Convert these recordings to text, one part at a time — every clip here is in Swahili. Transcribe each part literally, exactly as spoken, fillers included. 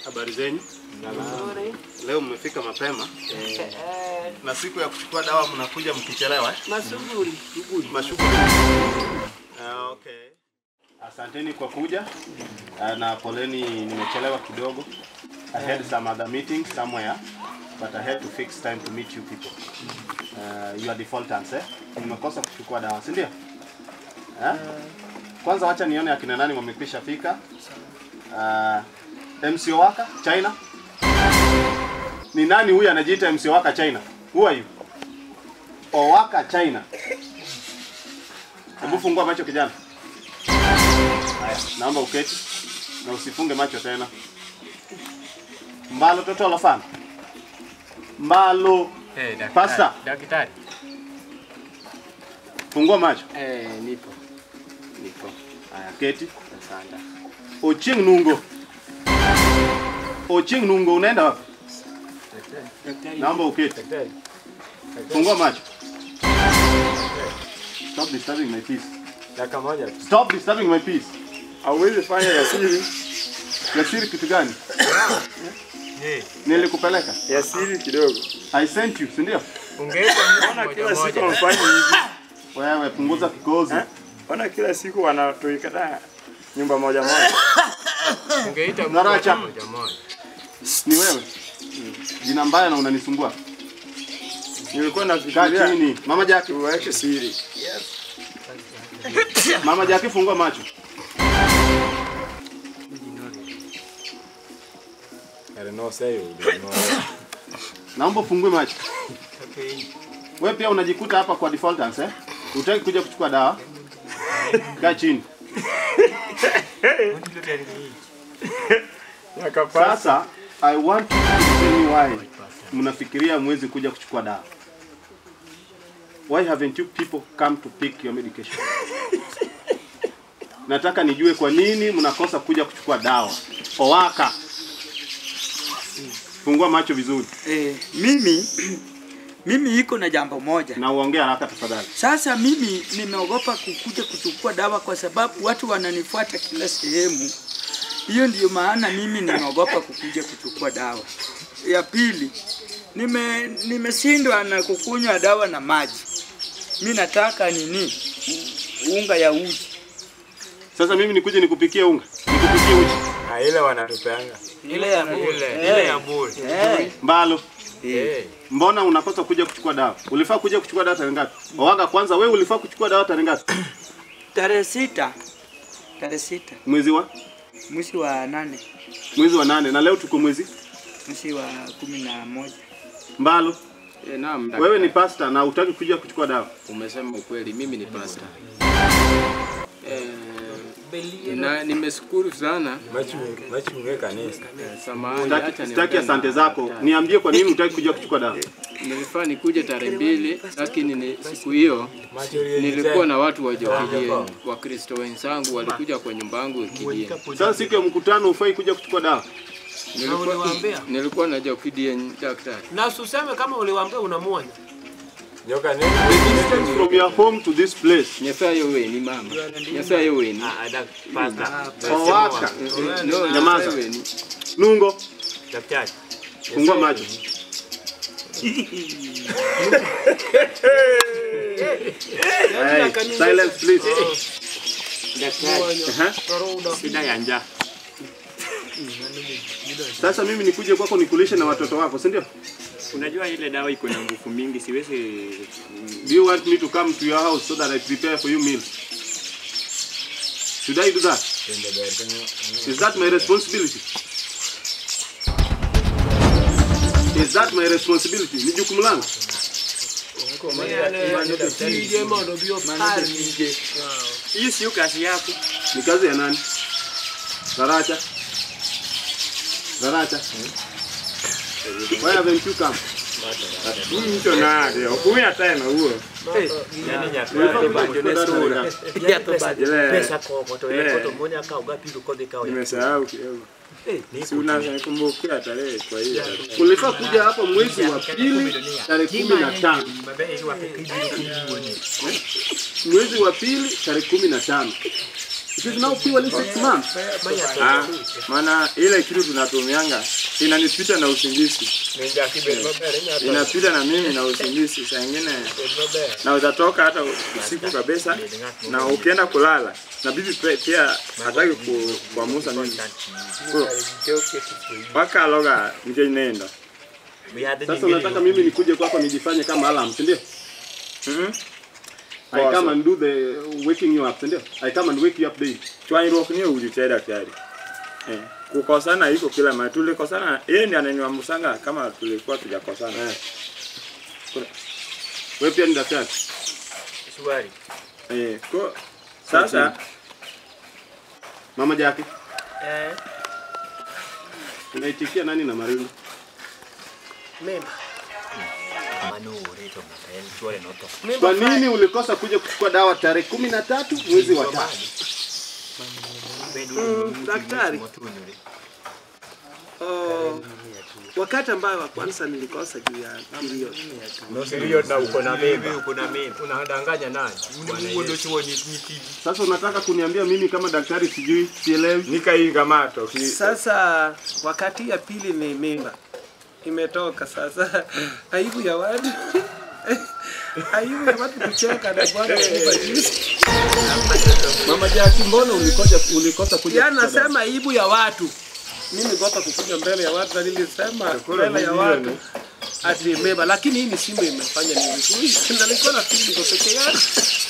Habari zenyu? Nzuri. Leo mmefika mapema. Eh. Na siku ya kuchukua dawa mnakuja mkichelewa eh? Mashughuli, shughuli. Mashughuli. Ah, okay. Asanteni kwa kuja. Uh, na poleni nimechelewa kidogo. I had some other meeting somewhere, but I had to fix time to meet you people. Uh, you are defaulters eh? Nimekosa kuchukua dawa, si ndio? Eh? Kwanza wacha nione akina nani wamekwisha fika. Uh, M C O waka China. Ni nani huyu anajiita M C O waka China? Who are you? Owaka China. Hebu fungua macho kijana. Haya, naomba uketi na usifunge macho tena. Mbalo toto lofana. Mbalo. Eh, daktari. Pasta. Daktari. Fungua macho. Eh, nipo. Nipo. Haya, keti. Asante. Oching Nungo. Oching Nungo unaenda wapi? Daktari. Naomba uketi. Daktari. Fungua macho. Stop disturbing my peace. Dakika moja. Stop disturbing my peace. Hauwezi fanya ya siri. Ya siri kitu gani? Eh. Nilikupeleka. Ya siri kidogo. I sent you, si ndio? Ungeweza kuona kila siku wafanye hivi. Wewe punguza kikozi. Ona kila siku wanatoikata nyumba moja moja. Ungeita mmoja moja moja. Ni wewe? Jina mbaya na unanisumbua. Nilikuwa nafikiria chini. Mama Jackie uweke siri. Yes. Mama Jackie fungua macho. I don't know say you. Naomba fungue macho. Okay. Wewe pia unajikuta hapa kwa defaulters eh? Utaki kuja kuchukua dawa? Kaa chini. Sasa I want you to tell me why mnafikiria mwezi kuja kuchukua dawa. Why haven't you people come to pick your medication? Nataka nijue kwa nini mnakosa kuja kuchukua dawa. Owaka. Fungua macho vizuri. Eh, mimi mimi iko na jambo moja. Na uongea haraka tafadhali. Sasa mimi nimeogopa kukuja kuchukua dawa kwa sababu watu wananifuata kila sehemu. Hiyo ndio maana mimi nimeogopa kukuja kuchukua dawa. Ya pili, nime nimeshindwa na kukunywa dawa na maji. Mimi nataka nini? Unga ya uji. Sasa mimi nikuje nikupikie unga. Nikupikie uji. Ah, ile wanatupeanga. Ile ya bure. Ile ya bure. Eh. Mbalo. Eh. Mbona unakosa kuja kuchukua dawa? Ulifaa kuja kuchukua dawa tarehe ngapi? Owaga kwanza wewe ulifaa kuchukua dawa tarehe ngapi? Tarehe sita. Tarehe sita. Mwezi wa? Mwezi wa nane. Mwezi wa nane na leo tuko mwezi? Mwezi wa kumi na moja. Mbalo. Eh, naam. Wewe ni pastor na hutaki kuja kuchukua dawa. Umesema ukweli, mimi ni pastor. Eh, na nimeshukuru sana. Machunge kanisa. Samahani, acha ni. Sitaki asante zako. Niambie kwa nini hutaki kuja kuchukua dawa? Nilifaa nikuje tarehe mbili, lakini ni siku hiyo nilikuwa na watu wa Jokilie, wa Kristo wenzangu walikuja kwa nyumba yangu Jokilie. Sasa siku ya mkutano ufai kuja kuchukua dawa. Nilikuwa nilikuwa na Jokilie daktari. Na usiseme kama uliwaambia unamuonya. Nyoka nini? The distance from your home to this place. Nyefaa yewe ni mama. Nyefaa yewe ni. Ah, daktari. Owaka. No, nyamaza. Nungo. Daktari. Fungua macho. Hey, silence please. Daktari. Uh-huh. Sina yanja. Sasa mimi nikuje kwako nikulishe na watoto wako, si ndio? Unajua ile dawa iko na nguvu mingi, siwezi. Do you want me to come to your house so that I prepare for you meals? Should I do that? Is that my responsibility? Is that my responsibility? Ni jukumu langu. Hii sio kazi yako. Ni kazi ya nani? Zaracha. Zaracha. Why haven't you come? Mimi mtu na leo. Kuya tena huo. Pesa kwa moto yako moja kwa ngapi uko dekao. Nimesahau kidogo. Si unakumbuka tarehe kwa hiyo. Ulifaa kuja hapa mwezi wa pili tarehe kumi na tano. Mwezi wa pili tarehe kumi na tano. It is now purely six months. Ah, maana ile kitu tunatumianga inanipita na usingizi. Inapita na mimi na usingizi. Saa nyingine na utatoka hata usiku kabisa na ukienda kulala. Na bibi pia hataki kuamusa mimi. Paka loga nje nenda. Sasa unataka mimi nikuje kwako nijifanye kama alarm, si ndio? Mhm. I come and do the waking you up, ndio? I come and wake you up daily. Twairo ni ulitenda daktari. Eh. Kukosana iko kila mahali. Tulikosana, yeye ndiye ananiamsanga kama tulikuwa tujakosana. Eh. Wewe pia ni daktari? Swali. Eh, kwa sasa Mama Jackie, Eh, unaitikia nani na Marilu? memba. Manu reto mtaen swali noto. Kwa nini ulikosa kuja kuchukua dawa tarehe kumi na tatu mwezi wa tatu? Mm, daktari. Oh, wakati ambao wa kwanza nilikosa juu ya period. Ndio na uko na mimba. Uko na mimba. Unadanganya nani? Bwana Yesu. Sasa unataka kuniambia mimi kama daktari sijui, sielewi? nikainga mato. Sasa wakati ya pili ni mimba imetoka sasa. Aibu ya watu. Aibu ya watu kucheka na bwana kupa juice. Mama Jackie, mbona ulikosa ulikosa kuja? Yaani nasema aibu ya watu. Mimi nikosa kukuja mbele ya watu na nilisema mbele ya watu ati mimba, lakini hii ni Simba imefanya ni vizuri. Na nilikuwa na feel niko peke yangu.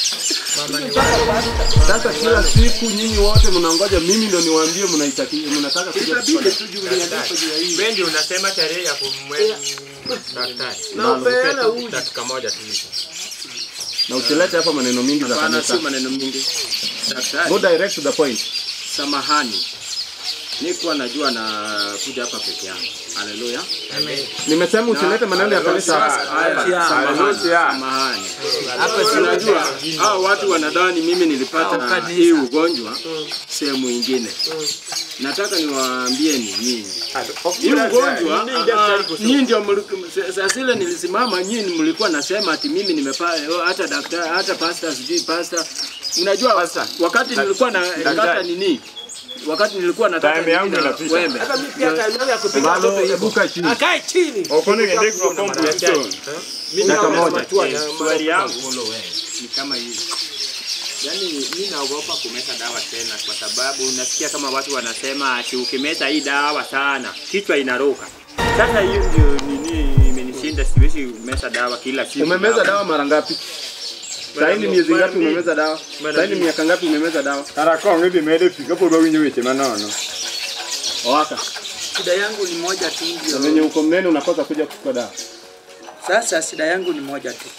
Sasa kila siku nyinyi wote mnangoja mimi ndio niwaambie mnaitaki mnataka kuja. Itabidi tujulie ndipo juu ya hii. Wewe ndio unasema tarehe ya kumweka daktari. Na upeana uji. Dakika moja tu hizo. Na usilete hapa maneno mingi za Bana kanisa. si maneno mingi. Daktari. Go direct to the point. Samahani. Nikuwa najua na kuja hapa peke yangu. Haleluya. Amen. Nimesema usilete maneno ya kanisa hapa. Samahani. Hapa si unajua hao watu wanadhani mimi nilipata hii ugonjwa sehemu nyingine. Nataka niwaambie ni nyinyi. Hii ugonjwa nyinyi ndio sasa ile nilisimama nyinyi mlikuwa nasema ati mimi nimepata hata daktari hata pastor sijui pastor. Unajua wakati nilikuwa na kata nini? Wakati nilikuwa nataka time yangu inapita. Hata mimi pia time yangu ya kupiga mtoto Ebuka chini. akae chini. Okone ngende kwa competition. Mimi Dakika naomba moja. tu na Swali yangu ni kama hivi. Yaani mimi naogopa kumeza dawa tena kwa sababu nasikia kama watu wanasema ati ukimeza hii dawa sana kichwa inaruka. Sasa hiyo ndio nini imenishinda, siwezi kumeza dawa kila siku. Umemeza dawa mara ngapi? Sasa ni miezi ngapi umemeza dawa? Sasa ni miaka ngapi umemeza dawa? Tarako ngibi mede fika po do winyo weche manono. Waka. Shida yangu ni moja tu Na ndio. venye uko mnene unakosa kuja kuchukua dawa. Sasa shida yangu ni moja tu.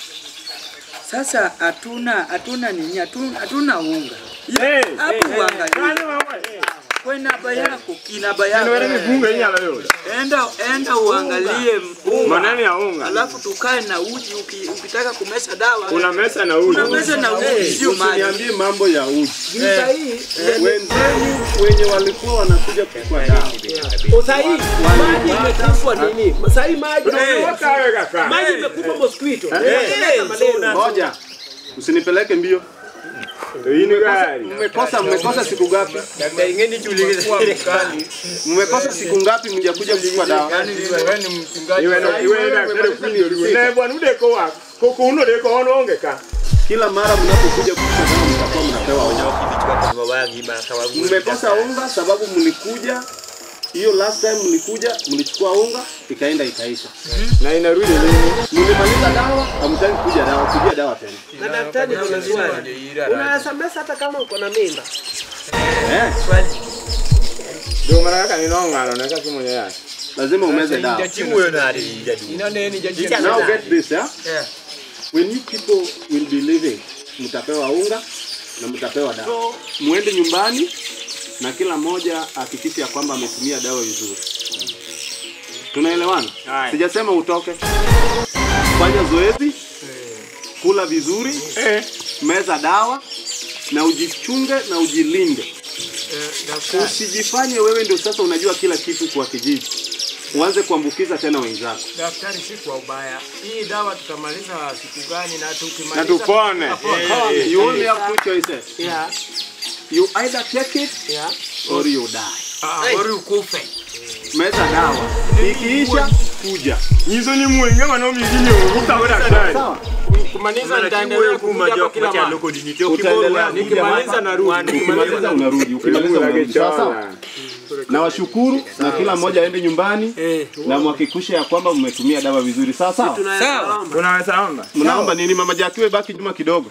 Sasa hatuna hatuna nini? Hatuna hatuna unga. Hapo uangalie. Kwa namba yako, kinaba yako. Wewe ni bunge nyala yote. Enda enda uangalie unga. Maneno ya unga. Alafu tukae na uji uki, ukitaka kumesa dawa. Kuna mesa na uji. Kuna mesa na uji sio maji. Niambie mambo ya uji. Sasa hii Wenzenu wenye walikuwa wanakuja kuchukua dawa. sasa hii maji imekufa nini? Sasa hii maji Wakaweka kaka. maji imekufa mosquito. Moja. Usinipeleke mbio. Hii ni gari. Mmekosa mmekosa siku ngapi? Daktari ngeni tulize mkali. Mmekosa siku ngapi mjakuja kuchukua dawa? Yaani wewe ni mchungaji. Iwe na iwe na kile kuni yule. Ne bwana udeko wako. Koko uno deko ono ongeka. Kila mara mnapokuja kuchukua dawa mtakuwa mnapewa unga. Kichwa kwa wagi makawa. Mmekosa unga sababu mlikuja hiyo last time mlikuja mlichukua unga ikaenda ikaisha. Na inarudi nini? Mlimaliza dawa hamtaki kuja dawa kuja dawa tena. Na daktari kuna swali. Unasamesa hata kama uko na mimba. Eh, Ndio maana yake ni nongalo na kama mwenye yake. lazima umeze dawa. Timu yo na ali jadi. Ina nini jaji? Now get this, yeah? Yeah. When you people will be living, mtapewa unga na mtapewa dawa. Muende nyumbani na kila mmoja hakikisha ya kwamba ametumia dawa vizuri. Tunaelewana? Sijasema utoke. Fanya zoezi, kula vizuri, meza dawa na ujichunge na ujilinde. Usijifanye wewe ndio sasa unajua kila kitu kwa kijiji. Uanze kuambukiza tena wenzako. Daktari si kwa ubaya. Hii dawa tutamaliza siku gani na tukimaliza Na tupone. You only have two choices. Yeah. You either take it Yeah. or you die. Ah, ori ukufe. Meza dawa. Ikiisha kuja. Hizo ni mwenge wana mingine utawe daktari. Sawa. Kumaliza nitaendelea kuja kwa kila mara. Utaendelea Nikimaliza narudi. Ukimaliza unarudi. Ukimaliza unarudi. Sawa sawa. Na washukuru na kila mmoja aende nyumbani na mhakikishe ya kwamba mmetumia dawa vizuri. Sawa sawa. Sawa. Unaweza omba? Mnaomba nini mama Jakiwe baki nyuma kidogo?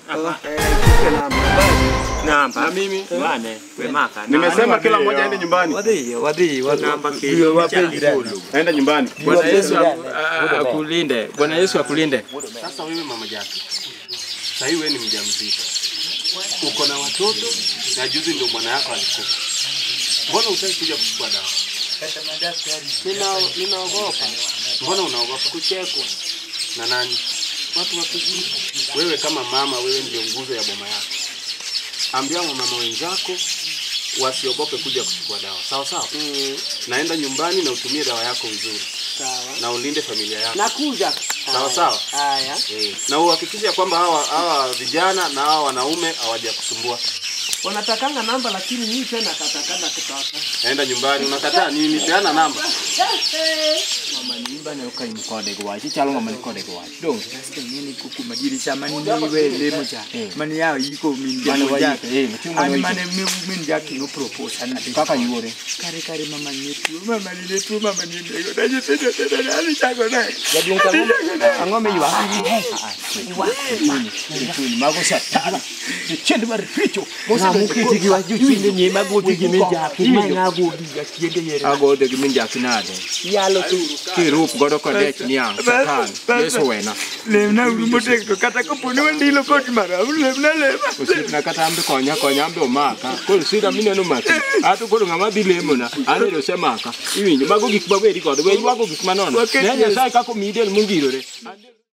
Namba mimi wane wemaka. Nimesema kila mmoja aende nyumbani. Wadhi, wadhi, wadhi. Aenda nyumbani. Bwana Yesu akulinde. Bwana Yesu akulinde. Sasa wewe mama Jaki, sasa hivi wewe ni mjamzito, uko na watoto na juzi ndio bwana yako alikufa. Mbona utaki kuja kuchukua dawa? Nina ninaogopa. Mbona unaogopa? Kuchekwa na nani? Watu wakijui. Wewe kama mama, wewe ndio nguzo ya boma yako. Ambia mama wenzako wasiogope kuja kuchukua dawa. Sawa sawa? Mm. Naenda nyumbani na utumie dawa yako vizuri. Sawa. Na ulinde familia yako. Nakuja. Sawa sawa? Haya. Eh. Na uhakikishe kwamba hawa hawa vijana na hawa wanaume hawajakusumbua. Wanatakanga namba lakini mimi tena katakana kutaka. Naenda nyumbani unakataa nini? Peana namba. Mama nyumba na ukai mkode kwa wachi chalo mama mkode kwa wachi. Dong. Nini kuku majiri sama nini wewe lemo cha. Mani yao iko mingi Mani moja. waji. Eh, mchunga Ani waji. mane mi mimi yake no propose ana Kaka yure. kare kare mama yetu mama ni yetu mama ni nego na yetu tena ani chako na. Jadi ngombe ngombe yuwa. Yuwa. Ni mago sa. Chende mari picho. Mosa mukiti wa juchinde nyema goti gimeja. Kimanga godi gakiende yere. Agode gimeja kinade. Yalo tu kirup godo kodech niang. Sakan. Yeso wena. Lemna urumo tek kata ko poni wendi lo kot mara lemna lema. Usip na kata ambe konya konya ambe omaka. Kol sida mine no maki. Atu kol ngama dhi lemo na. Ane do semaka. Iwinjo mago gik mabedi godo. We ywago gik manono. Ne nyasaye kako midel mungirore.